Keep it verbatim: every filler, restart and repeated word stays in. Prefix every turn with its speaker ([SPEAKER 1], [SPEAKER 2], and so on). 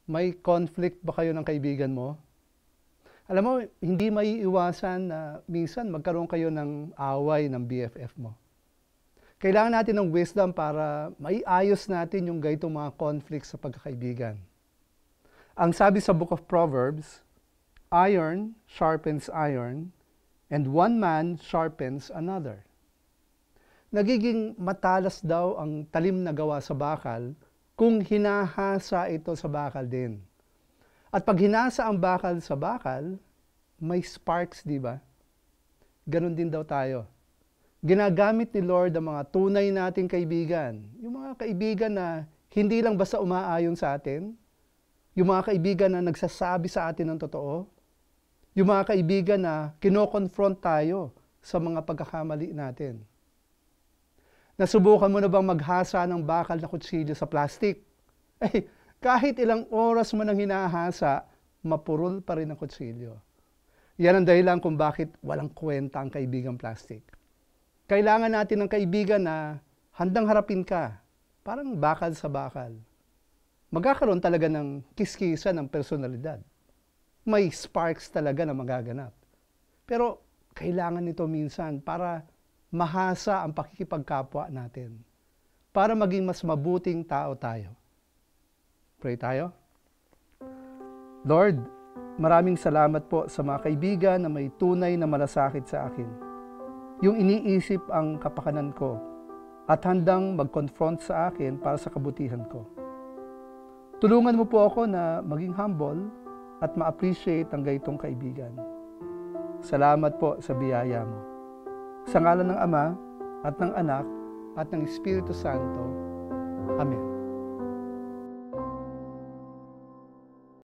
[SPEAKER 1] May conflict ba kayo ng kaibigan mo? Alam mo, hindi maiiwasan na minsan magkaroon kayo ng away ng B F F mo. Kailangan natin ng wisdom para maiayos natin yung ganitong mga conflicts sa pagkakaibigan. Ang sabi sa Book of Proverbs, iron sharpens iron, and one man sharpens another. Nagiging matalas daw ang talim na gawa sa bakal kung hinahasa ito sa bakal din. At pag hinasa ang bakal sa bakal, may sparks, di ba? Ganon din daw tayo. Ginagamit ni Lord ang mga tunay nating kaibigan. Yung mga kaibigan na hindi lang basta umaayon sa atin, yung mga kaibigan na nagsasabi sa atin ng totoo, yung mga kaibigan na kino-confront tayo sa mga pagkakamali natin. Nasubukan mo na bang maghasa ng bakal na kutsilyo sa plastic? Eh, kahit ilang oras mo nang hinahasa, mapurol pa rin ang kutsilyo. Yan ang dahilan kung bakit walang kwenta ang kaibigang plastic. Kailangan natin ng kaibigan na handang harapin ka, parang bakal sa bakal. Magkakaroon talaga ng kiskisan ng personalidad. May sparks talaga na magaganap. Pero kailangan nito minsan para mahasa ang pakikipagkapwa natin. Para maging mas mabuting tao tayo. Pray tayo. Lord, maraming salamat po sa mga kaibigan na may tunay na malasakit sa akin. Yung iniisip ang kapakanan ko at handang mag-confront sa akin para sa kabutihan ko. Tulungan mo po ako na maging humble at ma-appreciate ang gaytong kaibigan. Salamat po sa biyaya mo. Sa ngalan ng Ama at ng Anak at ng Espiritu Santo. Amen.